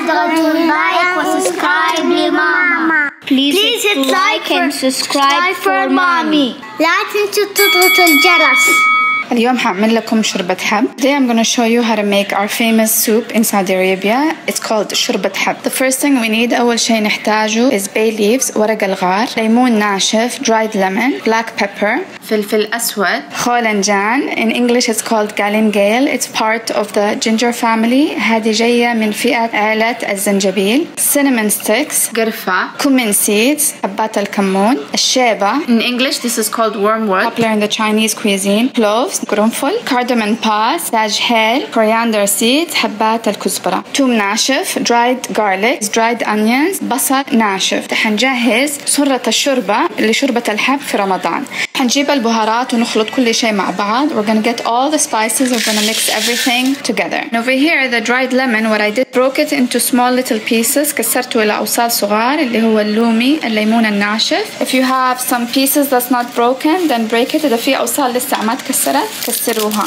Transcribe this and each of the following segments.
تضغطوا لايك وسبسكرايب لماما. Please hit like and subscribe for mommy. لا تنسوا تضغطوا الجرس. اليوم هعمل لكم شوربة حب. Today I'm going to show you how to make our famous soup in Saudi Arabia. It's called شوربة حب. The first thing we need أول شيء نحتاجه is bay leaves ورق الغار، ليمون ناشف dried lemon, black pepper، فلفل أسود، خولنجان. In English it's called galingale. It's part of the ginger family. هذه جاية من فئة عائلة الزنجبيل. cinnamon sticks، قرفة، cumin seeds، حبات الكمون، الشيبة. In English this is called wormwood, popular in the Chinese cuisine. cloves، قرنفل، cardamom paste، تاج هيل، coriander seeds، حبات الكزبرة، توم ناشف dried garlic، dried onions، بصل ناشف. حنجهز صرة الشوربة لشوربة الحب في رمضان. حنجيب البهارات ونخلط كل شيء مع بعض. We're gonna get all the spices. We're gonna mix everything together. And over here the dried lemon, what I did, broke it into small little pieces. كسرته إلى أوصال صغار اللي هو اللومي، الليمون الناشف. If you have some pieces that's not broken then break it. إذا في أوصال لسه ما تكسرت كسروها.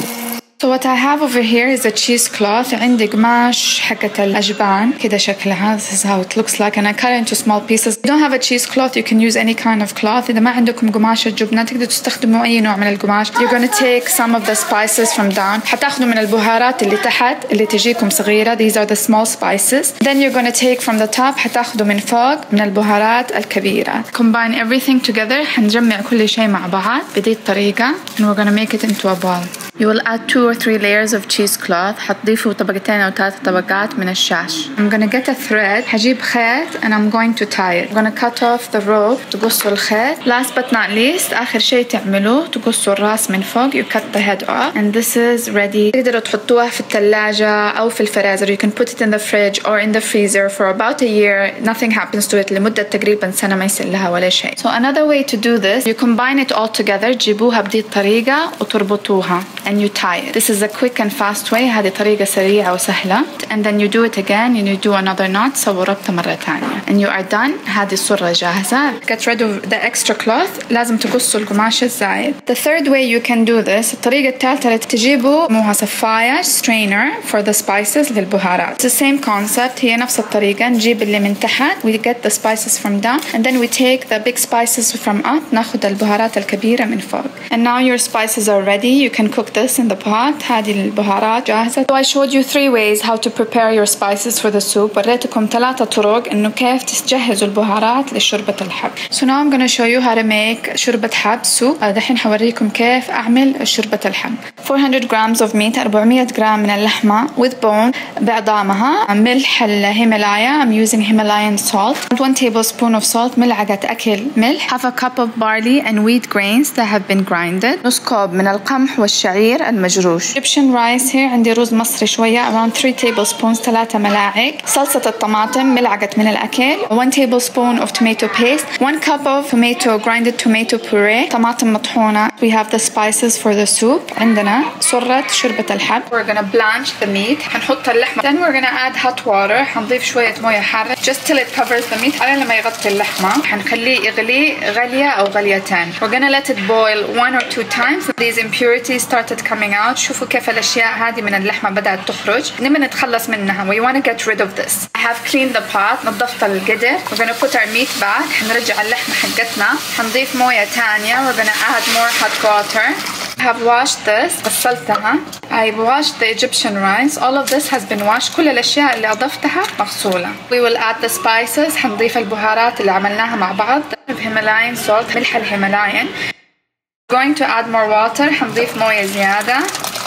So what I have over here is a cheesecloth. عندي قماش حقة الأجبان كده شكلها. This is how it looks like, and I cut it into small pieces. If you don't have a cheesecloth you can use any kind of cloth. إذا ما عندكم قماش الجبنة تقدروا تستخدموا أي نوع من القماش. You're gonna take some of the spices from down. حتاخذوا من البهارات اللي تحت اللي تجيكم صغيرة. These are the small spices. Then you're gonna take from the top. حتاخذوا من فوق من البهارات الكبيرة. Combine everything together. حنجمع كل شيء مع بعض بهذه الطريقة. And we're gonna make it into a ball. You will add 2 or 3 layers of cheesecloth. حتضيفوا طبقتين أو 3 طبقات من الشاش. I'm gonna get a thread. حجيب خيط and I'm going to tie it. I'm gonna cut off the rope. تقصوا الخيط. Last but not least آخر شيء تعملوه تقصوا الراس من فوق. You cut the head off and this is ready. تقدروا تحطوها في الثلاجة أو في الفريزر. You can put it in the fridge or in the freezer for about a year. Nothing happens to it. لمدة تقريبا سنة ما يصير لها ولا شيء. So another way to do this, you combine it all together. تجيبوها بهذه الطريقة وتربطوها. And you tie it. This is a quick and fast way. هذه طريقة سريعة وسهلة. And then you do it again and you do another knot. سووا ربطة مرة ثانية. And you are done. هذه الصورة جاهزة. Get rid of the extra cloth. لازم تقصوا القماش الزايد. The third way you can do this. الطريقة الثالثة تجيبوا موها صفاية strainer for the spices للبهارات. It's the same concept. هي نفس الطريقة. نجيب اللي من تحت. We get the spices from down. And then we take the big spices from up. ناخذ البهارات الكبيرة من فوق. And now your spices are ready. You can cook this in the pot. هذه البهارات جاهزة. So I showed you 3 ways how to prepare your spices for the soup. وريتكم 3 طرق إنه كيف تجهزوا البهارات لشوربة الحب. So now I'm gonna show you how to make شوربة حب soup. دحين حوريكم كيف أعمل شوربة الحب. 400 grams of meat. 400 جرام من اللحمة with bone بعظامها. ملح الهيمالايا. I'm using Himalayan salt. 1 tablespoon of salt. ملعقة أكل ملح. Half a cup of barley and wheat grains that have been grinded. نص كوب من القمح والشعير المجروش. Egyptian rice here. عندي رز مصري شوية around 3 tablespoons 3 ملاعق. صلصة الطماطم ملعقة من الأكل. 1 tablespoon of tomato paste. 1 cup of tomato grinded tomato puree. طماطم مطحونة. We have the spices for the soup. عندنا صرة شوربة الحب. We're gonna blanch the meat. حنحط اللحمة. Then we're gonna add hot water. حنضيف شوية موية حارة just till it covers the meat. على لما يغطي اللحمة. حنخليه يغلي غلية أو غليتين. We're gonna let it boil 1 or 2 times. These impurities started coming out. شوفوا كيف الأشياء هذه من اللحمة بدأت تخرج. نبي نتخلص منها. We want to get rid of this. I have cleaned the pot. نظفت القدر. We're gonna put our meat back. حنرجع اللحمة حقتنا. حنضيف موية تانية. We're gonna add more hot water. I have washed this. غسلتها. I've washed the Egyptian rice. All of this has been washed. كل الأشياء اللي أضفتها مغسولة. We will add the spices. حنضيف البهارات اللي عملناها مع بعض. Himalayan salt. ملح الهيمالايان. Going to add more water. حنضيف موية زيادة.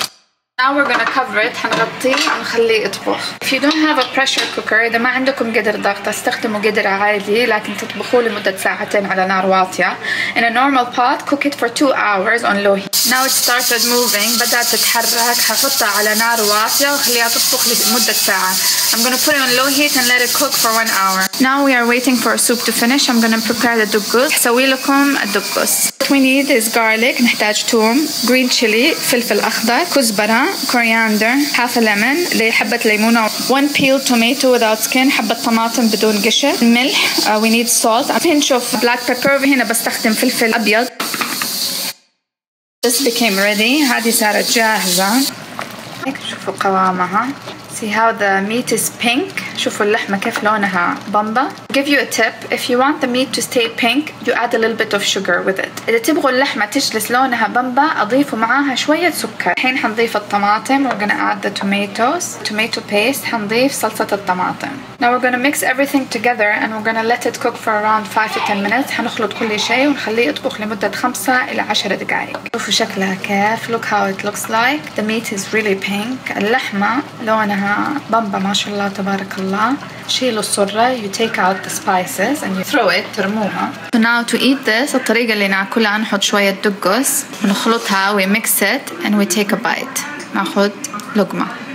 Now we're gonna cover it. حنغطيه ونخليه يطبخ. If you don't have a pressure cooker, إذا ما عندكم قدر ضغط استخدموا قدر عادي لكن تطبخوه لمدة 2 ساعات على نار واطية. In a normal pot, cook it for 2 hours on low heat. Now it started moving. بدأت تتحرك. ححطها على نار واطية وخليها تطبخ لمدة 1 ساعة. I'm gonna put it on low heat and let it cook for 1 hour. Now we are waiting for our soup to finish. I'm gonna prepare the دقوس. حسوي لكم الدقوس. What we need is garlic. نحتاج توم, green chili, فلفل أخضر, كزبرة, coriander, half a lemon, حبة ليمونة, 1 peeled tomato without skin, حبة طماطم بدون قشر, ملح, we need salt, a pinch of black pepper. هنا بستخدم فلفل أبيض. This became ready. هذه صارت جاهزة. هيك شوفوا قوامها. See how the meat is pink. شوفوا اللحمة كيف لونها بامبا. Give you a tip. If you want the meat to stay pink, you add a little bit of sugar with it. إذا تبغوا اللحمة تجلس لونها بامبا أضيفوا معاها شوية سكر. الحين حنضيف الطماطم. We're gonna add the tomatoes. Tomato paste. حنضيف صلصة الطماطم. Now we're gonna mix everything together and we're gonna let it cook for around 5 to 10 minutes. حنخلط كل شيء ونخليه يطبخ لمدة 5 إلى 10 دقائق. شوفوا شكلها كيف. Look how it looks like. The meat is really pink. اللحمة لونها بامبا ما شاء الله تبارك الله. شيلوا الصرة. You take out the spices and you throw it. ترموها. So now to eat this الطريقة اللي ناكلها نحط شوية دقس ونخلطها we mix it and we take a bite. ناخد لقمة.